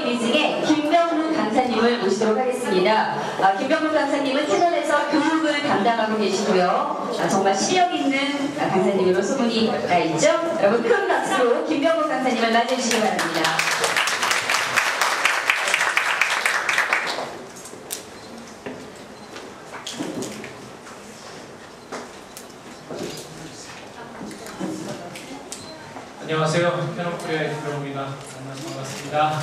위증의 김병무 강사님을 모시도록 하겠습니다. 김병무 강사님은 채널에서 교육을 담당하고 계시고요. 정말 실력 있는 강사님으로 소문이 나 있죠? 여러분 큰 박수로 김병무 강사님을 맞이해주시기 바랍니다. 안녕하세요. 캐논코리아의 김병무입니다. 만나서 반갑습니다.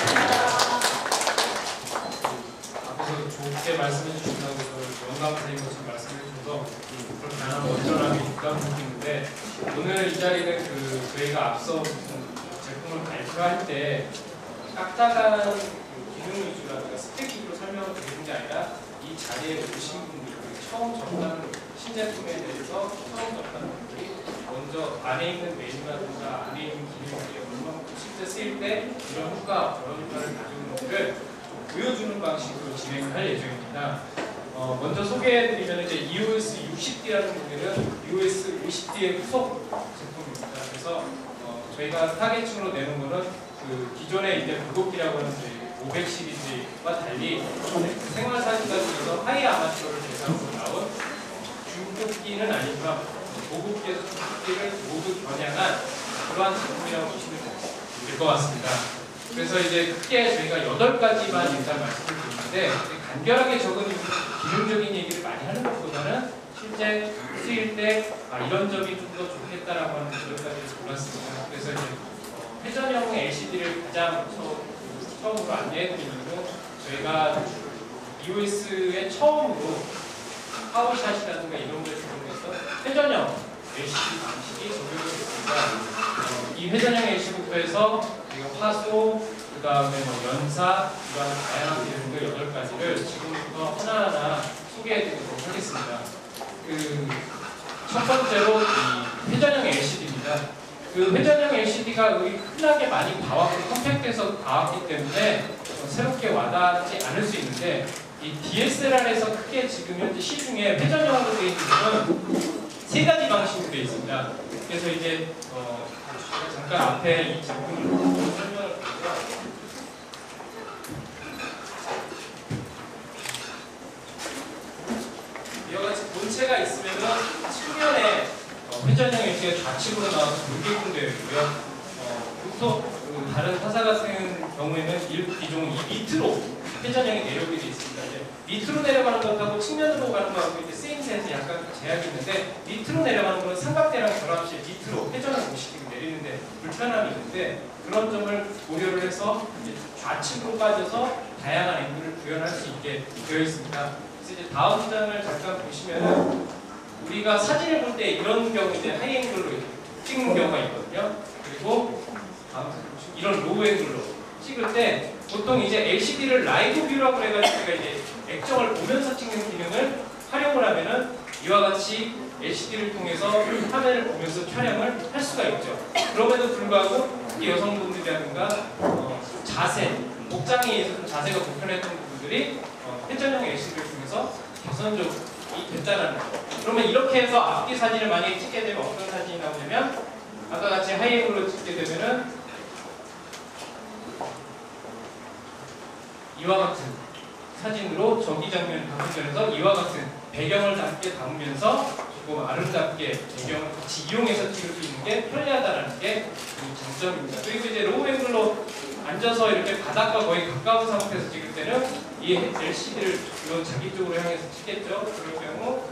앞에서 좋게 말씀해 주신다고 영감 선생님 것처럼 말씀해 주셔서 그렇게 하나 어쩌라고 부담 드리는데, 오늘 이 자리는 저희가 앞서 제품을 발표할 때 딱딱한 기능 위주라든가 스펙 위주로 설명을 드리는 게 아니라 이 자리에 오신 분들, 처음 접하는 신제품에 대해서 처음 접하는 분들이 먼저 안에 있는 메뉴라든가 안에 있는 기능들이 얼마만큼 실제 쓰일 때 이런 효과, 저런 효과를 가져오는지를 보여주는 방식으로 진행을 할 예정입니다. 먼저 소개해드리면 이제 EOS 60D라는 모델은 EOS 50D의 후속 제품입니다. 그래서 저희가 타겟층으로 내는 거는 기존의 이제 무겁기라고 하는 500 시리즈와 달리 생활사진가 중에서 하이 아마추어를 대상으로 나온 중급기는 아니지만 고급기에서 중급기를 모두 겨냥한 그러한 제품이라고 보시면 될 것 같습니다. 그래서 이제 크게 저희가 8가지만 일단 말씀을 드리는데, 간결하게 적은 기능적인 얘기를 많이 하는 것보다는 실제 쓰일 때 이런 점이 좀 더 좋겠다라고 하는 그런 가지를 골랐습니다. 그래서 이제 회전형 LCD를 가장 처음으로 안내해드리는 건 저희가 EOS의 처음으로 파워샷이라든가 이런 것을 적용해서 회전형 LCD 방식이 적용이 됐습니다. 이 회전형 LCD부터 해서 화소, 그 다음에 연사, 이런 다양한 기능들 8가지를 지금부터 하나하나 소개해드리도록 하겠습니다. 첫 번째로 이 회전형 LCD입니다. 회전형 LCD가 흔하게 많이 봐왔고 컴팩트해서 봐왔기 때문에 새롭게 와닿지 않을 수 있는데, 이 DSLR에서 크게 지금 현재 시중에 회전형으로 되어 있는 것은 3가지 방식으로 되어 있습니다. 그래서 이제 잠깐 앞에 이 제품을 설명을 드리고요. 이와 같이 본체가 있으면은 측면에 회전형 LCD가 좌측으로 나와서 돌게끔 되어 있고요. 보통 다른 타사 같은 경우에는 기종 이 밑으로 회전형이 내려오게 되어 있습니다. 밑으로 내려가는 것하고 측면으로 가는 것하고 이제 쓰임새에서 약간 제약이 있는데, 밑으로 내려가는 것은 삼각대랑 결합시 밑으로 회전을 못시키고 내리는데 불편함이 있는데, 그런 점을 고려를 해서 이제 좌측으로 빠져서 다양한 앵글을 구현할 수 있게 되어 있습니다. 그래서 이제 다음 장을 잠깐 보시면은 우리가 사진을 볼 때 이런 경우 이제 하이 앵글로 찍는 경우가 있거든요. 그리고 다음 이런 로우 앵글로 찍을 때 보통 이제 LCD를 라이브 뷰라고 해가지고 우리가 이제 액정을 보면서 찍는 기능을 활용을 하면은 이와 같이 LCD를 통해서 화면을 보면서 촬영을 할 수가 있죠. 그럼에도 불구하고 특히 여성분들이라든가 자세, 복장에 의해서 좀 자세가 불편했던 부분들이 회전형 LCD를 통해서 개선적이 됐다는 거죠. 그러면 이렇게 해서 앞뒤 사진을 만약에 찍게 되면 어떤 사진이 나오냐면, 아까 같이 하이앵글로 찍게 되면은 이와 같은 사진으로 저기 장면을 담으면서 이와 같은 배경을 함께 담으면서 조금 아름답게 배경을 같이 이용해서 찍을 수 있는 게 편리하다는 게 장점입니다. 그리고 이제 로우 앵글로 앉아서 이렇게 바닥과 거의 가까운 상태에서 찍을 때는 이 LCD를 이런 자기 쪽으로 향해서 찍겠죠. 그럴 경우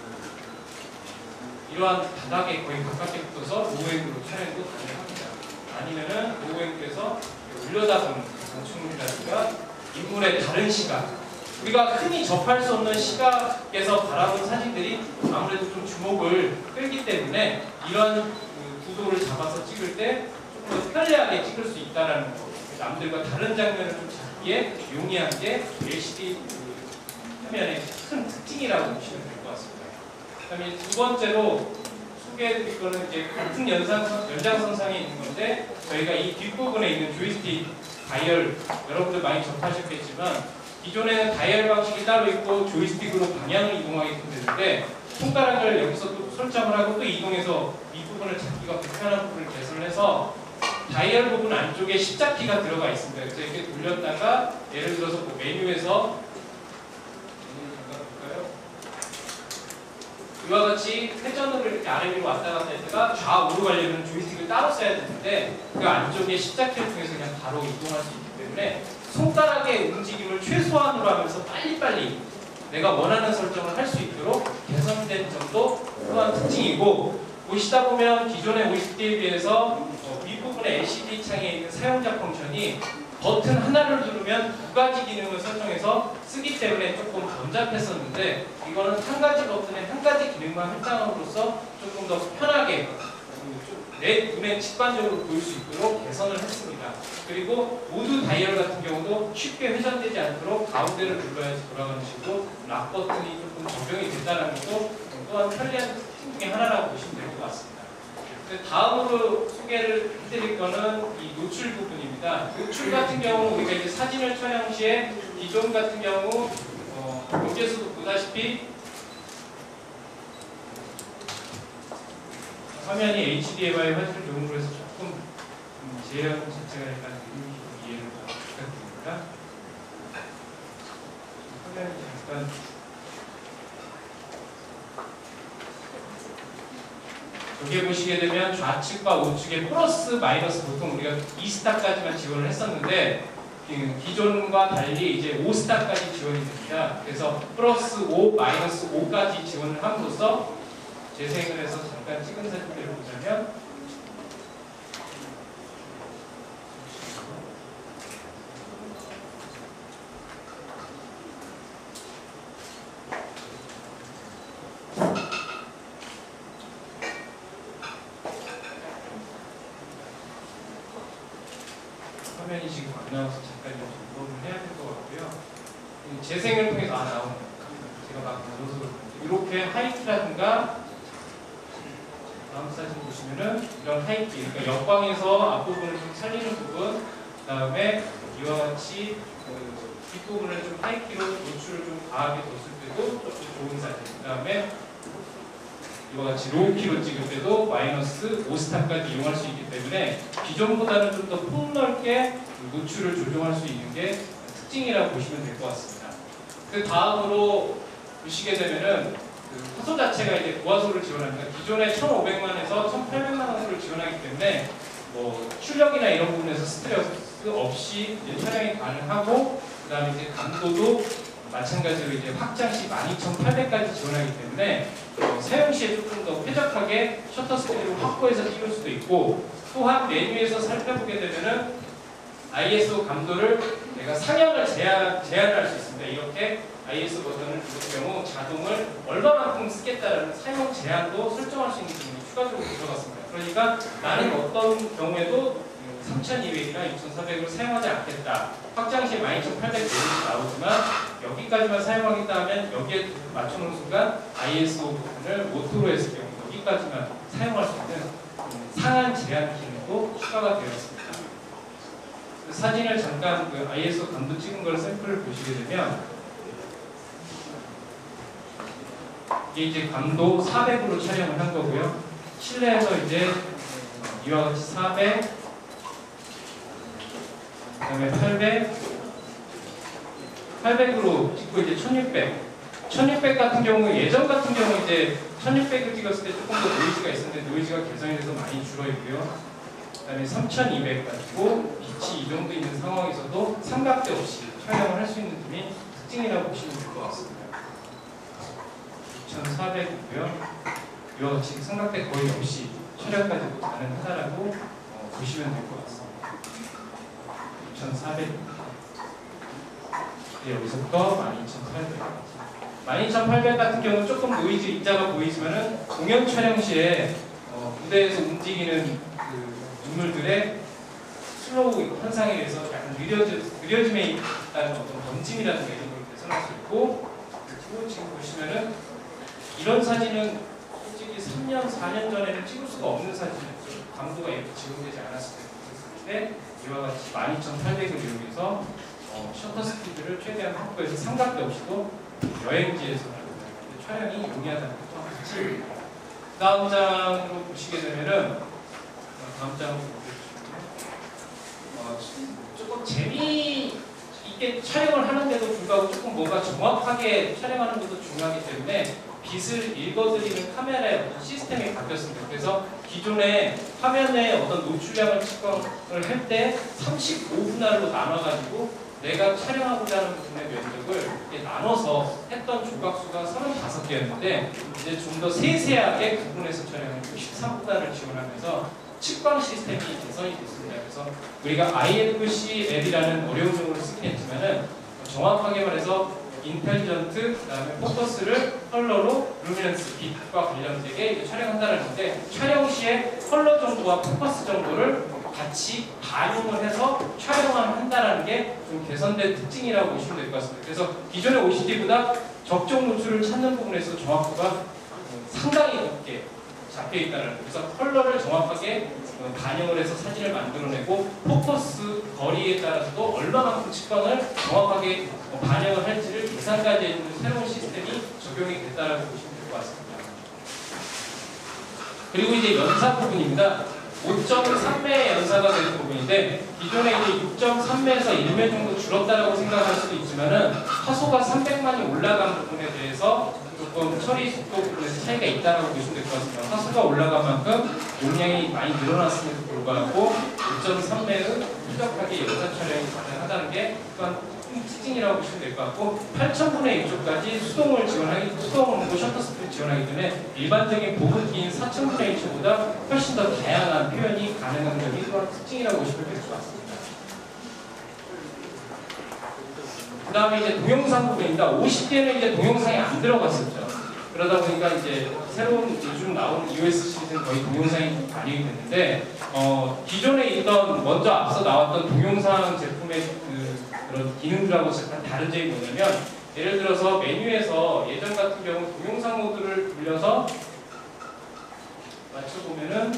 이러한 바닥에 거의 가깝게 붙어서 로우 앵글로 촬영도 가능합니다. 아니면은 로우 앵글에서 올려다보는 건축물이라든가 인물의 다른 시각, 우리가 흔히 접할 수 없는 시각에서 바라본 사진들이 아무래도 좀 주목을 끌기 때문에 이런 구도를 잡아서 찍을 때 조금 더 편리하게 찍을 수 있다는 거, 남들과 다른 장면을 좀 잡기에 용이한 게 LCD 화면의 큰 특징이라고 보시면 될 것 같습니다. 그다음에 두 번째로 소개해드릴 거는 이제 같은 연장선상에 있는 건데, 저희가 이 뒷부분에 있는 조이스틱 다이얼, 여러분들 많이 접하셨겠지만 기존에는 다이얼 방식이 따로 있고 조이스틱으로 방향을 이동하게끔 되는데, 손가락을 여기서 또 설정을 하고 또 이동해서 윗부분을 잡기가 불편한 부분을 개선을 해서 다이얼 부분 안쪽에 십자키가 들어가 있습니다. 그래서 이렇게 돌렸다가 예를 들어서 뭐 메뉴에서 이와 같이 회전으로 이렇게 아래 위로 왔다 갔다 했다가 좌우로 가려면 조이스틱을 따로 써야 되는데 그 안쪽에 십자키를 통해서 그냥 바로 이동할 수 있기 때문에 손가락의 움직임을 최소한으로 하면서 빨리빨리 내가 원하는 설정을 할 수 있도록 개선된 점도 또한 특징이고, 보시다 보면 기존의 OSD에 비해서 윗부분에 LCD 창에 있는 사용자 펑션이 버튼 하나를 누르면 두 가지 기능을 설정해서 쓰기 때문에 조금 번잡했었는데, 이거는 한 가지 버튼에 한 가지 기능만 할당함으로써 조금 더 편하게 내 눈에 직관적으로 보일 수 있도록 개선을 했습니다. 그리고 모두 다이얼 같은 경우도 쉽게 회전되지 않도록 가운데를 눌러야지 돌아가는 식으로 락 버튼이 조금 적용이 된다는 것도 또한 편리한 특징 중에 하나라고 보시면 될 것 같습니다. 다음으로 소개를 해드릴 거는 이 노출 부분입니다. 노출 같은 경우는 우리가 이제 사진을 촬영 시에 기존 같은 경우 여기에서도 보다시피 화면이 HDMI 화질용으로 해서 조금 제형 자체가 약간 이해를 부탁드립니다. 화면이 잠깐 여기에 보시게 되면 좌측과 우측에 플러스 마이너스 보통 우리가 2스타까지만 지원을 했었는데 기존과 달리 이제 5스타까지 지원이 됩니다. 그래서 플러스 5, 마이너스 5까지 지원을 함으로써 재생을 해서 잠깐 찍은 사진들을 보자면 화면이 지금 안 나와서 잠깐 점검을 해야 될 것 같고요. 재생을 통해서 나오네요. 제가 막 눌러서 이렇게 하이트라든가 다음 사진 보시면은 이런 하이트, 그러니까 역광에서 앞부분을 좀 살리는 부분, 그 다음에 이와 같이 뒷부분을 좀 하이키로 노출을 좀 과하게 뒀을 때도 조금 좋은 사진, 그 다음에 이와 같이 로우키로 찍을 때도 마이너스 5스타까지 이용할 수 있기 때문에 기존보다는 좀 더 폭넓게 노출을 조정할 수 있는 게 특징이라고 보시면 될 것 같습니다. 그 다음으로 보시게 되면은 화소 자체가 이제 고화소를 지원합니다. 기존에 1,500만에서 1,800만 화소를 지원하기 때문에 뭐 출력이나 이런 부분에서 스트레스 없이 이제 촬영이 가능하고, 그 다음에 이제 감도도 마찬가지로 이제 확장 시 12,800까지 지원하기 때문에 사용 시에 조금 더 쾌적하게 셔터 스피드를 확보해서 찍을 수도 있고, 또한 메뉴에서 살펴보게 되면은 ISO 감도를 내가 상향을 제한할 수 있습니다. 이렇게 ISO 버튼을 누를 경우 자동을 얼마만큼 쓰겠다라는 사용 제한도 설정할 수 있는 기능이 추가적으로 들어갔습니다. 그러니까 나는 어떤 경우에도 3200이나 6400을 사용하지 않겠다. 확장 시 12800 나오지만 여기까지만 사용하겠다 하면 여기에 맞추는 순간 ISO 부분을 오토로 했을 경우 여기까지만 사용할 수 있는 상한 제한 기능도 추가가 되었습니다. 사진을 잠깐 ISO 감도 찍은 걸 샘플을 보시게 되면 이게 이제 감도 400으로 촬영을 한 거고요. 실내에서 이제 이와 같이 400, 그 다음에 800으로 찍고 이제 1600 같은 경우, 예전 같은 경우 이제 1600을 찍었을 때 조금 더 노이즈가 있었는데 노이즈가 개선이 돼서 많이 줄어있고요. 그 다음에 3200 가지고 빛이 이 정도 있는 상황에서도 삼각대 없이 촬영을 할 수 있는 점이 특징이라고 보시면 될 것 같습니다. 2400이고요. 이와 같이 삼각대 거의 없이 촬영까지도 가능하다라고 보시면 될 것 같습니다. 2400. 네, 여기서부터 12800. 12800 같은 경우는 조금 노이즈 입자가 보이지만은 공연 촬영 시에 무대에서 움직이는 그 인물들의 슬로우 현상에 의해서 약간 느려짐에 있다는 어떤 번짐이라든가 이런 걸 개선할 수 있고, 그리고 지금 보시면은 이런 사진은 솔직히 3년, 4년 전에는 찍을 수가 없는 사진이었죠. 감도가 이렇게 지원되지 않았을 때 이와 같이 12800을 이용해서 셔터 스피드를 최대한 확보해서 삼각대 없이도 여행지에서 촬영이 용이하다는 것도 같이. 다음 장으로 보시게 되면은 다음 장으로 보여주시면 조금 재미있게 촬영을 하는데도 불구하고 조금 뭔가 정확하게 촬영하는 것도 중요하기 때문에 빛을 읽어드리는 카메라의 어떤 시스템이 바뀌었습니다. 그래서 기존에 화면에 어떤 노출량을 측정을 할 때 35분할로 나눠가지고 내가 촬영하고자 하는 부분의 면적을 나눠서 했던 조각수가 35개였는데 이제 좀 더 세세하게 구분해서 촬영하는 13분할을 지원하면서 측광 시스템이 개선이 됐습니다. 그래서 우리가 IFC-L이라는 어려운 용어를 쓰긴 했지만은 정확하게 말해서 인텔리전트, 그다음에 포커스를 컬러로 루미넌스, 빛과 관련되게 촬영한다는 건데 촬영 시에 컬러 정도와 포커스 정도를 같이 반영을 해서 촬영을 한다는 게 좀 개선된 특징이라고 보시면 될 것 같습니다. 그래서 기존의 OCD보다 적정 노출을 찾는 부분에서 정확도가 상당히 높게 잡혀 있다는 거예요. 그래서 컬러를 정확하게 반영을 해서 사진을 만들어내고 포커스 거리에 따라서도 얼마만큼 측광을 정확하게 반영을 할지를 계산까지 해주는 새로운 시스템이 적용이 됐다고 보시면 될 것 같습니다. 그리고 이제 연사 부분입니다. 5.3매의 연사가 되는 부분인데 기존에 이제 6.3매에서 1매 정도 줄었다고 생각할 수도 있지만은 화소가 300만이 올라간 부분에 대해서 조금 처리 속도 부분에서 차이가 있다고 보시면 될 것 같습니다. 화소가 올라간 만큼 용량이 많이 늘어났음에도 불구하고 6.3매는 쾌적하게 연사 촬영이 가능하다는 게 또한 특징이라고 보시면 될 것 같고 8,000분의 1초까지 수동을 셔터 스피드 지원하기 때문에 일반적인 보급기인 4,000분의 1초보다 훨씬 더 다양한 표현이 가능한 점이 또한 특징이라고 보시면 될 것 같습니다. 그 다음에 이제 동영상 부분입니다. 50대는 이제 동영상이 안 들어갔었죠. 그러다 보니까 이제 새로운 요즘 나오는 EOS 시리즈는 거의 동영상이 반영이 됐는데 기존에 있던 먼저 앞서 나왔던 동영상 제품의 그런 기능들하고 약간 다른 점이 뭐냐면 예를 들어서 메뉴에서 예전 같은 경우 동영상 모드를 돌려서 맞춰보면은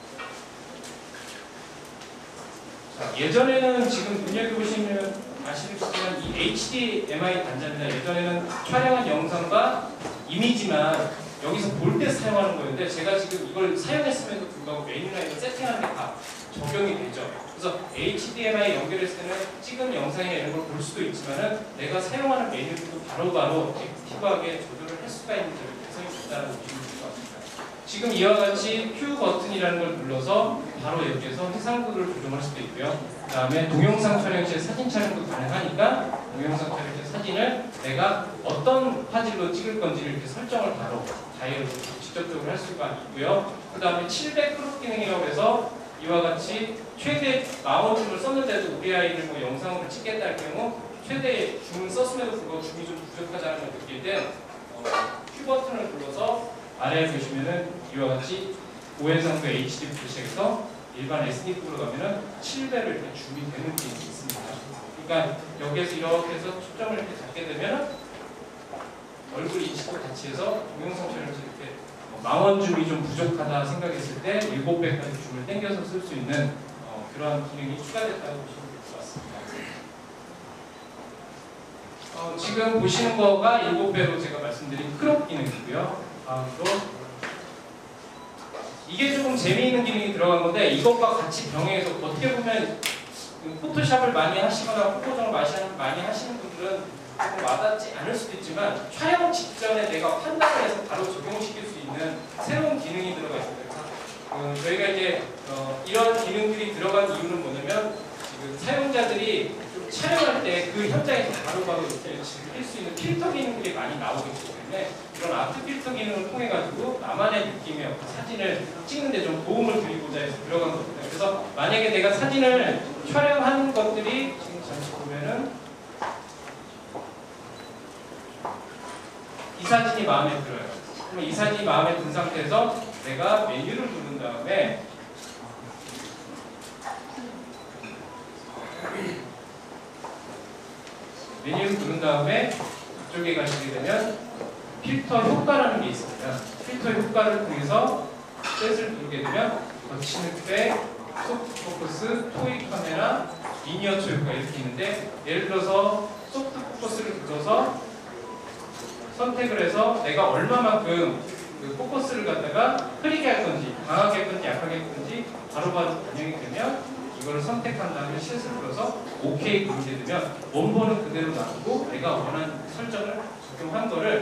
자, 예전에는 지금 눈여겨보시면 아시겠지만 이 HDMI 단자입니다. 예전에는 촬영한 영상과 이미지만 여기서 볼 때 사용하는 거였는데 제가 지금 이걸 사용했음에도 불구하고 메뉴나 이거 세팅하는 게 다 적용이 되죠. 그래서 HDMI 연결했을 때는 찍은 영상이나 이런 걸 볼 수도 있지만은 내가 사용하는 메뉴도 바로바로 액티브하게 조절을 할 수가 있는 점이 개선이 됐다고 보시면 될 것 같습니다. 지금 이와 같이 Q 버튼이라는 걸 눌러서 바로 여기에서 해상도를 조정할 수도 있고요. 그 다음에 동영상 촬영 시에 사진 촬영도 가능하니까 동영상 촬영 시 사진을 내가 어떤 화질로 찍을 건지를 이렇게 설정을 바로 다이얼로 직접적으로 할 수가 있고요. 그 다음에 700 크롭 기능이라고 해서 이와 같이 최대 마운트를 썼는데도 우리 아이를 뭐 영상으로 찍겠다 할 경우 최대 줌을 썼음에도 불구하고 줌이 좀 부족하다는 걸 느낄 때 Q 버튼을 눌러서 아래에 보시면은 이와 같이 5해상도 HD부터 시작해서 일반 SD급으로 가면은 7배로 이렇게 줌이 되는 게 있습니다. 그러니까 여기에서 이렇게 해서 초점을 이렇게 잡게 되면 얼굴 인식도 같이 해서 동영상 촬영을 이렇게 망원 줌이 좀 부족하다 생각했을 때 7배까지 줌을 당겨서 쓸 수 있는 그러한 기능이 추가됐다고 보시면 될 것 같습니다. 지금 보시는 거가 7배로 제가 말씀드린 크롭 기능이고요. 다음으로 이게 조금 재미있는 기능이 들어간 건데 이것과 같이 병행해서 어떻게 보면 포토샵을 많이 하시거나 포토정을 많이 하시는 분들은 조금 와닿지 않을 수도 있지만 촬영 직전에 내가 판단을 해서 바로 적용시킬 수 있는 새로운 기능이 들어가 있습니다. 그래서 저희가 이제 이런 기능들이 들어간 이유는 뭐냐면 지금 사용자들이 좀 촬영할 때 그 현장에서 바로바로 이렇게 즐길 수 있는 필터 기능들이 많이 나오기 때문에 이런 아트 필터 기능을 통해 가지고 나만의 느낌의 어떤 사진을 찍는데 좀 도움을 드리고자 해서 들어간 겁니다. 그래서 만약에 내가 사진을 촬영하는 것들이 지금 잠시 보면은 이 사진이 마음에 들어요. 그럼 이 사진이 마음에 든 상태에서 내가 메뉴를 누른 다음에 이쪽에 가시게 되면 필터 효과라는 게 있습니다. 필터 효과를 통해서 셋을 누르게 되면 거치는 때 소프트 포커스, 토이 카메라, 미니어처 효과 이렇게 있는데 예를 들어서 소프트 포커스를 눌러서 선택을 해서 내가 얼마만큼 그 포커스를 갖다가 흐리게 할 건지 강하게 할 건지 약하게 할 건지 바로바로 반영이 되면 이걸 선택한 다음에 셋을 눌러서 OK 누르게 되면 원본은 그대로 놔두고 내가 원하는 설정을 적용한 거를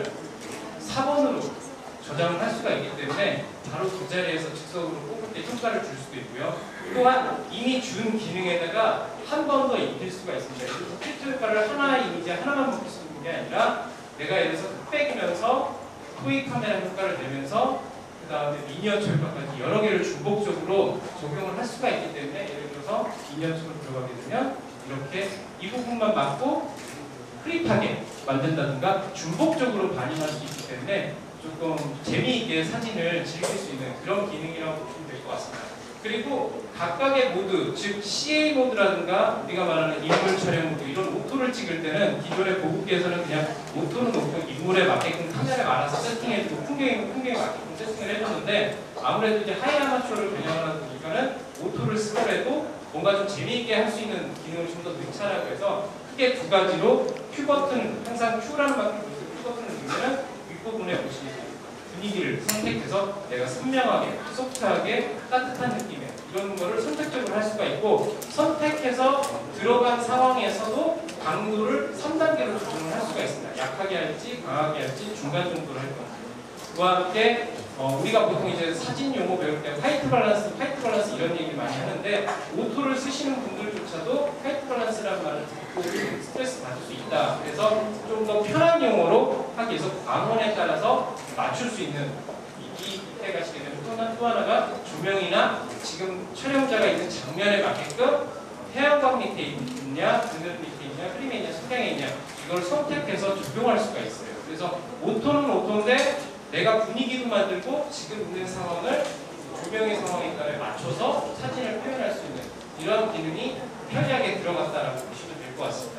4번으로 저장을 할 수가 있기 때문에 바로 그 자리에서 즉석으로 뽑을 때 효과를 줄 수도 있고요. 또한 이미 준 기능에다가 한 번 더 입힐 수가 있습니다. 그래서 필터 효과를 하나의 이미지 하나만 먹을 수 있는 게 아니라 내가 예를 들어서 흑백이면서 토이 카메라 효과를 내면서 그 다음에 미니어처 효과까지 여러 개를 중복적으로 적용을 할 수가 있기 때문에 예를 들어서 미니어처로 들어가게 되면 이렇게 이 부분만 맞고 크립하게 만든다든가 중복적으로 반영할 수 있기 때문에 조금 재미있게 사진을 즐길 수 있는 그런 기능이라고 보시면 될 것 같습니다. 그리고 각각의 모드, 즉 CA 모드라든가 우리가 말하는 인물 촬영 모드 이런 오토를 찍을 때는 기존의 고급기에서는 그냥 오토는 오토 인물에 맞게끔 카메라에 알아서 세팅해주고 풍경에 맞게끔 세팅을 해줬는데 아무래도 이제 하이 아마추어를 겨냥하다 보니까는 오토를 쓰더라도 뭔가 좀 재미있게 할 수 있는 기능을 좀 더 넣자라고 해서 크게 두 가지로 Q 버튼, 항상 Q라는 버튼을 Q 버튼을 누르면 윗부분에 보시면 분위기를 선택해서 내가 선명하게, 소프트하게, 따뜻한 느낌의 이런 거를 선택적으로 할 수가 있고 선택해서 들어간 상황에서도 강도를 3단계로 조정을 할 수가 있습니다. 약하게 할지, 강하게 할지, 중간 정도로 할 겁니다. 그와 함께 우리가 보통 이제 사진 용어 배울 때 화이트 밸런스 이런 얘기 많이 하는데 오토를 쓰시는 분들조차도 화이트 밸런스라는 말을 듣고 스트레스 받을 수 있다. 그래서 좀 더 편한 용어로 하기 위해서 광원에 따라서 맞출 수 있는 이때 가시게 되면 또 하나가 조명이나 지금 촬영자가 있는 장면에 맞게끔 태양광 밑에 있냐, 그늘 밑에 있냐, 흐림에 있냐, 석양에 있냐 이걸 선택해서 적용할 수가 있어요. 그래서 오토는 오토인데 내가 분위기도 만들고 지금 있는 상황을 조명의 상황에 따라 맞춰서 사진을 표현할 수 있는 이런 기능이 편리하게 들어갔다라고 보시면 될 것 같습니다.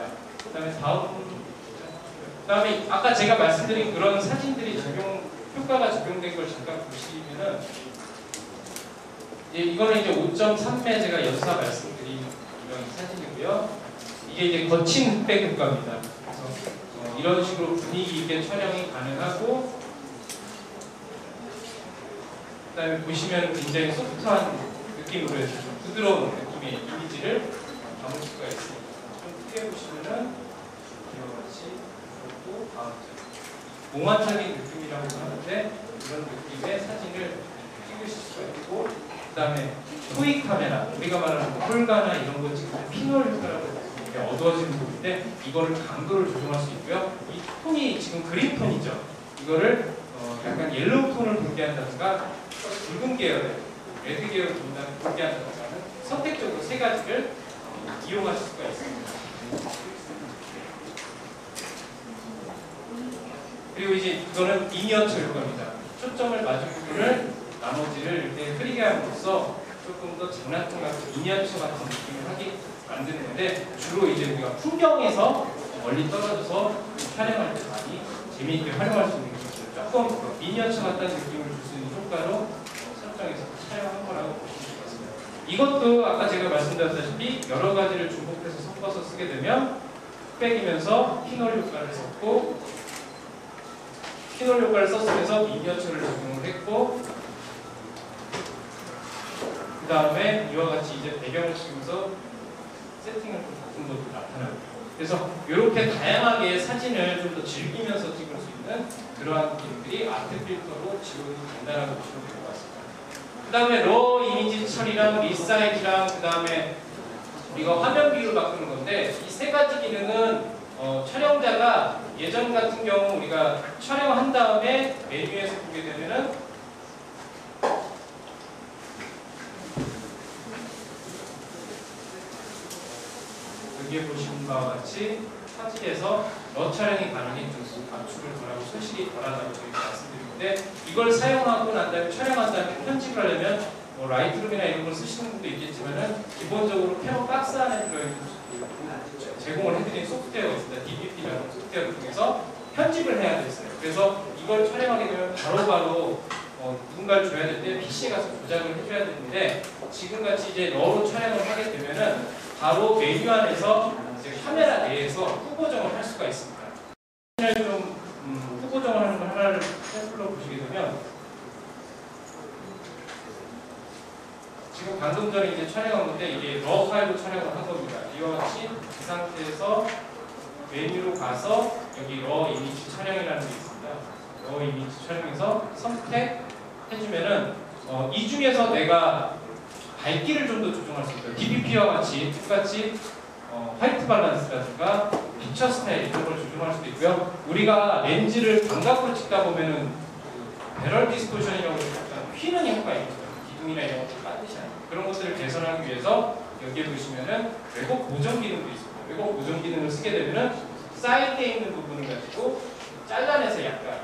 그다음에 아까 제가 말씀드린 그런 사진들이 효과가 적용된 걸 잠깐 보시면은 이거는 이제 5.3매 제가 연사 말씀드린 이런 사진이고요. 이게 이제 거친 흑백 효과입니다. 그래서 이런 식으로 분위기 있게 촬영이 가능하고 그다음에 보시면 굉장히 소프트한 느낌으로 해서 좀 부드러운 느낌의 이미지를 담을 수가 있습니다. 좀 크게 보시면은 이와 같이 그리고 몽환적인 느낌이라고 하는데 이런 느낌의 사진을 찍으실 수가 있고 그 다음에 토이 카메라 우리가 말하는 홀가나 이런 거 찍을 때 피놀 효과라고 이렇게 어두워지는 부분인데 이거를 강도를 조정할 수 있고요. 이 톤이 지금 그린 톤이죠. 이거를 약간 옐로우 톤을 돌게 한다든가 붉은 계열의 레드 계열을 돌게 한다든가 하는 선택적으로 세 가지를 이용할 수가 있습니다. 그리고 이제 이거는 미니어처 효과입니다. 초점을 맞은 부분을 나머지를 이렇게 흐리게 함으로써 조금 더 장난감 같은 미니어처 같은 느낌을 하게 만드는 건데 주로 이제 우리가 풍경에서 멀리 떨어져서 촬영할 때 많이 재미있게 활용할 수 있는 것들 조금 미니어처 같다는 느낌을 줄 수 있는 효과로 설정해서 촬영한 거라고 보시면 될 것 같습니다. 이것도 아까 제가 말씀드렸다시피 여러 가지를 중복해서 섞어서 쓰게 되면 흑백이면서 피놀 효과를 썼고 피놀 효과를 썼으면서 미니어처를 적용을 했고 그 다음에 이와 같이 이제 배경을 치면서 세팅을 좀 바꾼 것도 나타나고 그래서 이렇게 다양하게 사진을 좀 더 즐기면서 찍을 수 있는 그러한 기능들이 아트 필터로 지원이 된다라고 보시면 될 것 같습니다. 그 다음에 러 이미지 처리랑 리사이즈랑 그 다음에 우리가 화면 비율을 바꾸는 건데 이 세 가지 기능은 촬영자가 예전 같은 경우 우리가 촬영한 다음에 메뉴에서 보게 되면은 여기에 보시는 바와 같이 화질에서 러 촬영이 가능해 좀 압축을 덜하고 손실이 덜하다고 저희가 말씀드리는데 이걸 사용하고 난 다음에 촬영한 다음에 편집을 하려면 뭐 라이트룸이나 이런 걸 쓰시는 분도 있겠지만은 기본적으로 캐논 박스 안에 들어있는 제공을 해드린 소프트웨어가 있습니다. DBP라는 소프트웨어를 통해서 편집을 해야 됐어요. 그래서 이걸 촬영하게 되면 바로바로 누군가를 줘야 될 때 PC에 가서 조작을 해줘야 되는데 지금같이 이제 러로 촬영을 하게 되면은 바로 메뉴 안에서 이제 카메라 내에서 후보정을 할 수가 있습니다. 좀 후보정을 하는 걸 하나를 샘플로 보시게 되면 지금 방금 전에 이제 촬영한 건데 이게 러 파일로 촬영을 한 겁니다. 이와 같이 이 상태에서 메뉴로 가서 여기 러 이미지 촬영이라는 게 있습니다. 러 이미지 촬영해서 선택해주면은 이 중에서 내가 밝기를 좀 더 조정할 수 있어요. DPP와 같이 똑같이 화이트 밸런스라든가 피처 스타일 이런 걸 조정할 수도 있고요. 우리가 렌즈를 광각으로 찍다 보면은 그 배럴 디스토션이라고 약간 휘는 효과가 있거든요. 기둥이나 이런 것들 반드시 아니에요. 그런 것들을 개선하기 위해서 여기에 보시면은 왜곡 보정 기능도 있습니다. 왜곡 보정 기능을 쓰게 되면은 사이드에 있는 부분을 가지고 잘라내서 약간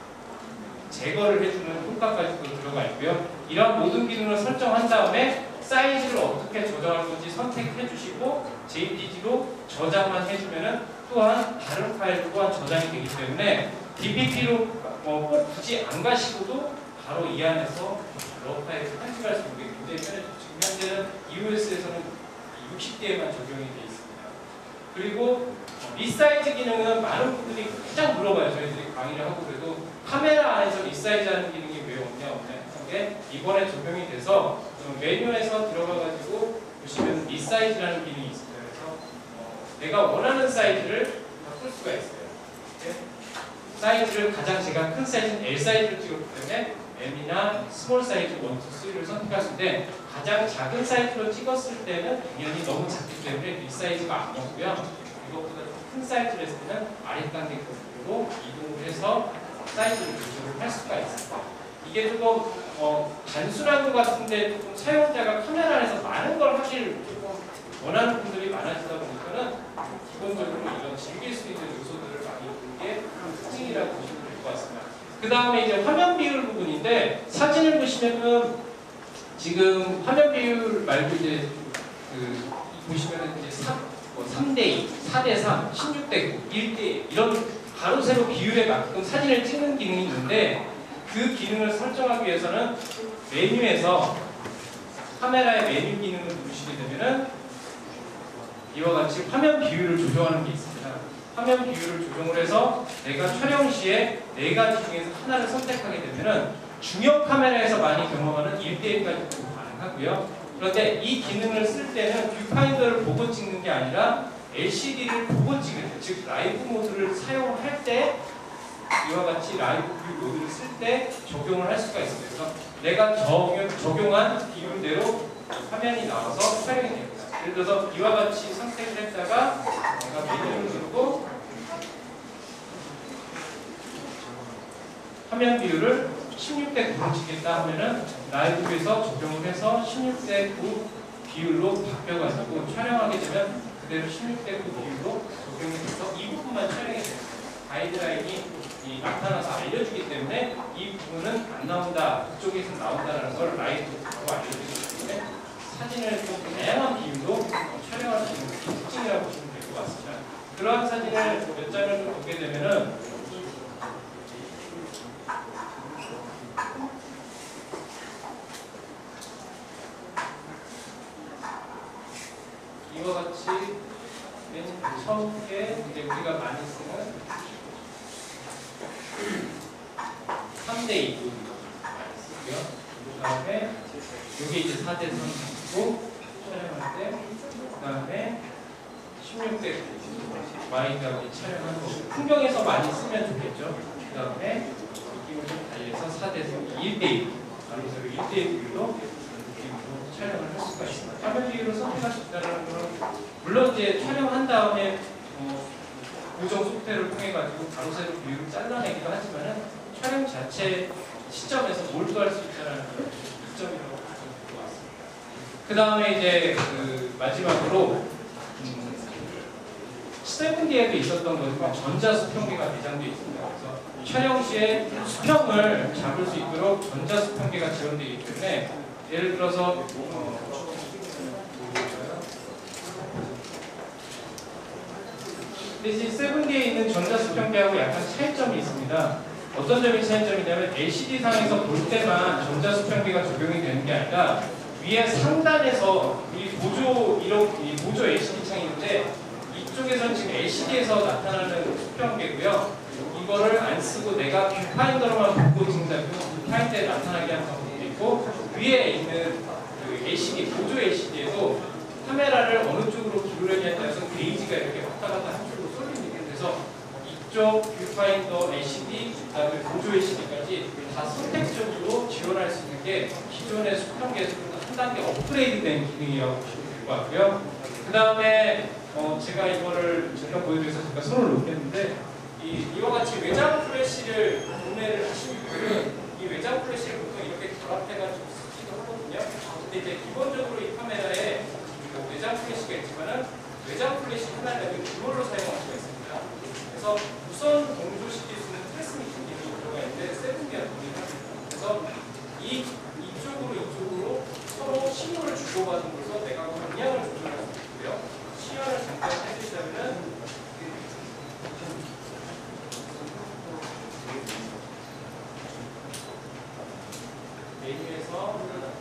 제거를 해주는 효과까지도 들어가 있고요. 이런 모든 기능을 설정한 다음에 사이즈를 어떻게 조정할 건지 선택해 주시고 JPG로 저장만 해주면은 또한 다른 파일로 또한 저장이 되기 때문에 DPP로 꼭 굳이 안 가시고도 바로 이 안에서 러 파일을 편집할 수 있는 게 굉장히 편해요. 지금 현재는 iOS에서는 60대에만 적용이 되어 있습니다. 그리고 리사이즈 기능은 많은 분들이 가장 물어봐요. 저희들이 강의를 하고 그래도 카메라 안에서 리사이즈 하는 기능이 왜 없냐 하는 게 이번에 적용이 돼서 메뉴에서 들어가가지고 보시면 리사이즈라는 기능이 있습니다. 그래서 내가 원하는 사이즈를 바꿀 수가 있어요. 이렇게 사이즈를 가장 제가 큰 사이즈는 L 사이즈를 찍었기 때문에 M이나 스몰 사이즈 1, 2, 3를 선택할 수 있는데 가장 작은 사이즈로 찍었을 때는 당연히 너무 작기 때문에 리사이즈가 안 먹고요. 이것보다 큰 사이즈를 했을 때는 아래 단계 쪽으로 이동을 해서 사이즈를 조절을 할 수가 있습니다. 이게 조금 단순한 것 같은데 조금 사용자가 카메라 안에서 많은 걸 하실 조금 원하는 분들이 많아지다 보니까는 기본적으로 이런 즐길 수 있는 요소들을 많이 보는 게 특징이라고 보시면 될 것 같습니다. 그 다음에 이제 화면 비율 부분인데 사진을 보시면은 지금 화면 비율 말고 이제 보시면은 이제 3대2, 4대3, 16대9, 1대1 이런 가로 세로 비율에 맞게끔 사진을 찍는 기능이 있는데 그 기능을 설정하기 위해서는 메뉴에서 카메라의 메뉴 기능을 누르시게 되면은 이와 같이 화면 비율을 조정하는 게 있습니다. 화면 비율을 조정을 해서 내가 촬영 시에 4가지 중에서 하나를 선택하게 되면은 중형 카메라에서 많이 경험하는 1대1까지도 가능하고요. 그런데 이 기능을 쓸 때는 뷰파인더를 보고 찍는 게 아니라 LCD를 보고 찍을 때, 즉 라이브 모드를 사용할 때 이와 같이 라이브 뷰 모드를 쓸 때 적용을 할 수가 있어요. 그래서 내가 적용한 비율대로 화면이 나와서 촬영이 됩니다. 예를 들어서 이와 같이 선택을 했다가 내가 메뉴를 누르고 화면 비율을 16대9로 찍겠다 하면은 라이브 뷰에서 적용을 해서 16대9 비율로 바뀌어가지고 촬영하게 되면 그대로 16대9 비율로 적용이 돼서 이 부분만 촬영이 됩니다. 가이드라인이 나타나서 알려주기 때문에 이 부분은 안 나온다, 그쪽에서 나온다는 걸 라이브로 알려주기 때문에 사진을 좀 다양한 비율로 촬영할 수 있는 특징이라고 보시면 될 것 같습니다. 그러한 사진을 몇 장을 좀 보게 되면은 이와 같이 맨 처음에 이제 우리가 많이 쓰는 3대2 쓰고요. 그 다음에 이게 이제 4대3이고 촬영할 때 그 다음에 16대9 와이드하게 촬영하는 거고 풍경에서 많이 쓰면 좋겠죠. 그 다음에 느낌을 좀 달리해서 4대3 1대1 바로 1대1 비율로 촬영을 할 수가 있습니다. 화면 비율을 선택할 수 있다는 것은 물론 이제 촬영한 다음에 고정 소프트웨어를 통해 가지고 가로 세로 비율을 잘라내기도 하지만은 촬영 자체 시점에서 몰두할 수 있다는 그런 이점이라고 보시면 될 것 같습니다. 그 다음에 이제 마지막으로 7D에도 있었던 것은 전자 수평기가 내장되어 있습니다. 그래서 촬영 시에 수평을 잡을 수 있도록 전자 수평기가 지원되기 때문에 예를 들어서 근데 이 7D에 있는 전자 수평기하고 약간 차이점이 있습니다. 어떤 점이 차이점이냐면 LCD상에서 볼 때만 전자 수평기가 적용이 되는 게 아니라 위에 상단에서 이 보조 LCD 창이 있는데 이쪽에서는 지금 LCD에서 나타나는 수평기고요. 이거를 안 쓰고 내가 뷰파인더로만 보고 찍는다면 뷰파인더에 나타나게 하는 방법도 있고 위에 있는 그 LCD OLCD까지 다 선택적으로 지원할 수 있는 게 기존의 수평계에서 한 단계 업그레이드된 기능이라고 보시면 될 것 같고요. 그 다음에 제가 이거를 잠깐 보여드려서 제가 손을 놓겠는데 이와 같이 외장 플래시를 구매를 하시는 분들은 이 외장 플래시를 보통 이렇게 결합해가지고 쓰기도 하거든요. 근데 이제 기본적으로 이 카메라에 외장 플래시가 있지만은 외장 플래시 하나를 듀얼로 사용할 수가 있습니다. 그래서 우선 동조시킬 수 있는 트랜스미션 기능이 들어가 있는데 세븐기가 동일합니다. 그래서 이쪽으로 서로 신호를 주고받음으로써 내가 방향을 조절할 수 있고요. 시야를 잠깐 해주시자면은 메뉴에서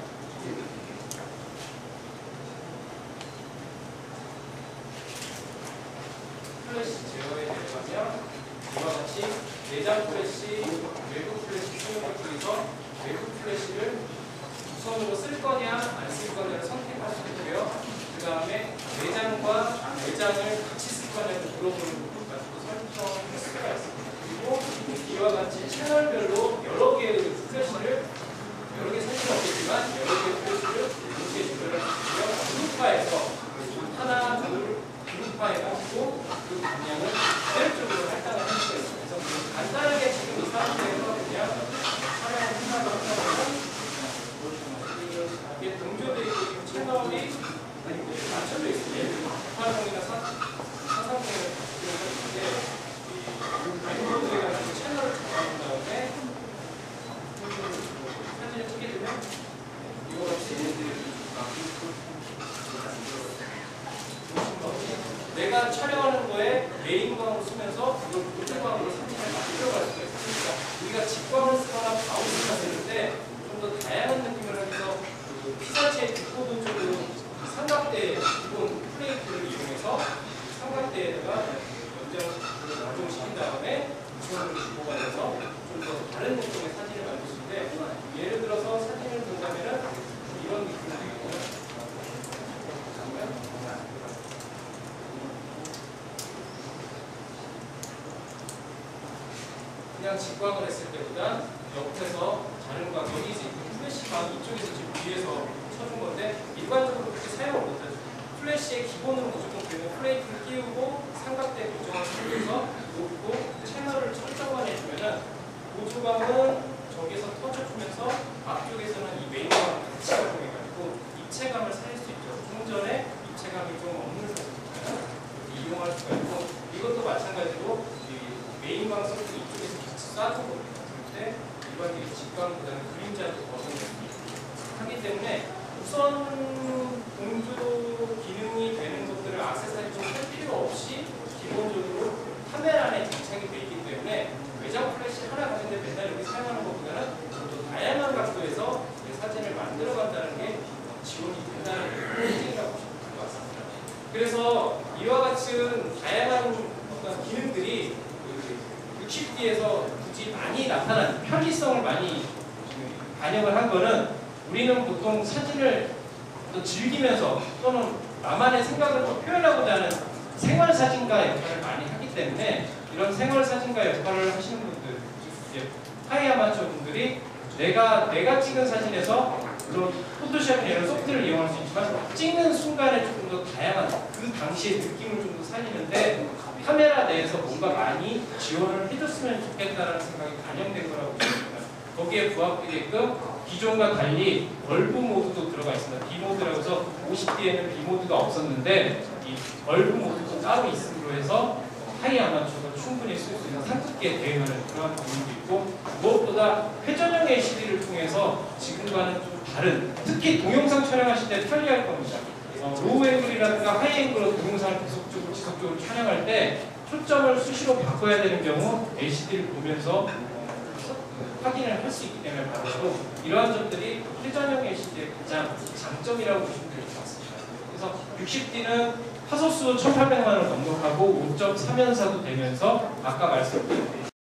플래시 제어에 내려가면 이와 같이 내장 플래시, 외부 플래시 수용을 통해서 외부 플래시를 우선으로 쓸 거냐 안 쓸 거냐를 선택할 수 있고요. 그 다음에 내장과 외장을 같이 쓸 거냐를 물어보는 부분 가지고 설정할 수가 있습니다. 그리고 이와 같이 채널별로 여러 개의 플래시를 여러 개 사진은 없겠지만 여러 개의 플래시를 이렇게 조절할 수 있고요. 그룹화해서 하나, 둘 그룹화해가지고 그 방향을 계획적으로 할당을 할 수가 있습니다. 그래서 간단하게 지금 이 상태에서 그냥 촬영을 한다고 이게 동조되어 있고 채널이 맞춰져 있습니다. 880이나 430을 이용했는데 이 밴드에 채널을 정하는 다음에 사진을 찍게 되면 이거 같이 내가 촬영하는 거에 메인광으로 쓰면서 이걸 부들광으로 사진을 만들어갈 수가 있으니까 우리가 직광을 쓰거나 바운스가 되는데 좀 더 다양한 느낌을 하면서 피사체의 뒷부분 쪽으로 삼각대 기본 플레이트를 이용해서 삼각대에다가 연정을 시킨 다음에 우선으로 주고받아서 좀 더 다른 느낌의 사진을 만들 수 있는데 예를 들어서 사진을 본다면은 이런 느낌이 되겠고요. 그냥 직광을 했을 때보다 옆에서 다른 광, 여기 플래시 광 이쪽에서 지금 위에서 쳐준 건데 일반적으로 그렇게 사용을 못하죠. 플래시의 기본으로 무조건 되는 플레이트를 끼우고 삼각대 고정을 하면서 놓고 채널을 설정만 해주면은 보조광은 저기에서 터져주면서 앞쪽에서는 이 메인광을 같이 활용해가지고 입체감을 살릴 수 있죠. 좀 전에 입체감이 좀 없는 사진이잖아요. 이용할 수가 있고 이것도 마찬가지로 메인광 소스 이쪽에서 같이 쏴준 겁니다. 그런데 일반적인 직광보다는 그림자도 벗어납니다. 하기 때문에 우선 공조 기능이 되는 것들을 액세서리 좀 할 필요 없이 기본적으로 카메라 안에 장착이 되어 있기 때문에 외장 플래시 하나 가진데 맨날 여기 사용하는 것보다는 좀 더 다양한 각도에서 사진을 만들어 간다는 게 지원이 된다는 특징이라고 보시면 될 것 같습니다. 그래서 이와 같은 다양한 어떤 기능들이 60D에서 굳이 많이 나타나는 편리성을 많이 반영을 한 거는 우리는 보통 사진을 또 즐기면서 또는 나만의 생각을 또 표현하고자 하는 생활사진가 역할을 많이 하기 때문에 이런 생활사진가 역할을 하시는 분들, 이제 하이 아마추어 분들이 내가 찍은 사진에서 물론 포토샵이나 이런 소프트를 이용할 수 있지만 찍는 순간에 조금 더 다양한 그 당시의 느낌을 좀 더 살리는데 카메라 내에서 뭔가 많이 지원을 해줬으면 좋겠다는 생각이 반영된 거라고 보십니다. 거기에 부합되게끔 기존과 달리 벌브 모드도 들어가 있습니다. B 모드라고 해서 50D에는 B 모드가 없었는데 이 벌브 모드도 따로 있음으로 해서 하이 아마추어가 충분히 쓸 수 있는 상급기에 대응하는 그런 부분도 있고 무엇보다 회전형 LCD를 통해서 지금과는 좀 다른 특히 동영상 촬영하실 때 편리할 겁니다. 로우 앵글이라든가 하이 앵글로 동영상을 지속적으로 촬영할 때 초점을 수시로 바꿔야 되는 경우 LCD를 보면서 확인을 할 수 있기 때문에 바로 이러한 점들이 회전형 LCD의 가장 장점이라고 보시면 될 것 같습니다. 그래서 60D는 화소수 1800만을 넉넉하고 5.3연사도 되면서 아까 말씀드린